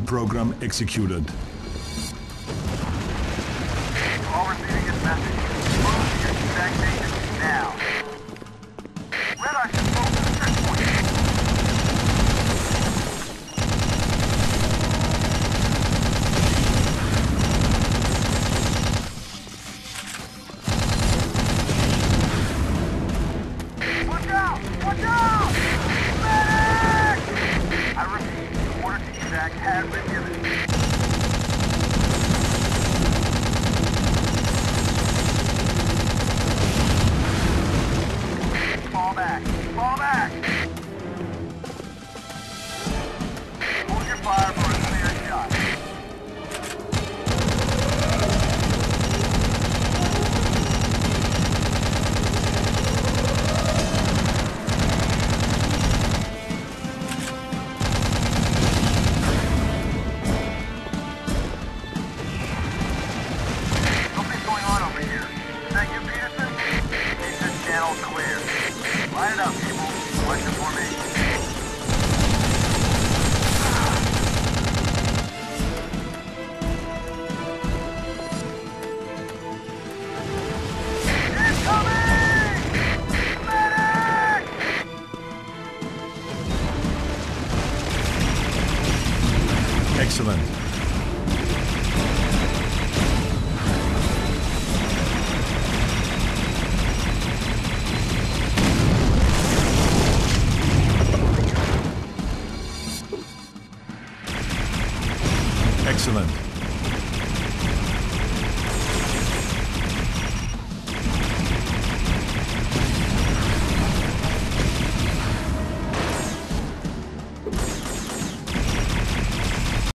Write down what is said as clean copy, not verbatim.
program executed. All receiving this message. Move to your evac station now. Red Eye should move to the strip point. Watch out! Watch out! Medic! I repeat, the order to evac has been given. Fall back! Fall back! Hold your fire for a clear shot. Something's going on over here. Is that you, Peterson? Keep this channel clear. Line it up, people. Question for me. Incoming! Medic! Excellent. Excellent.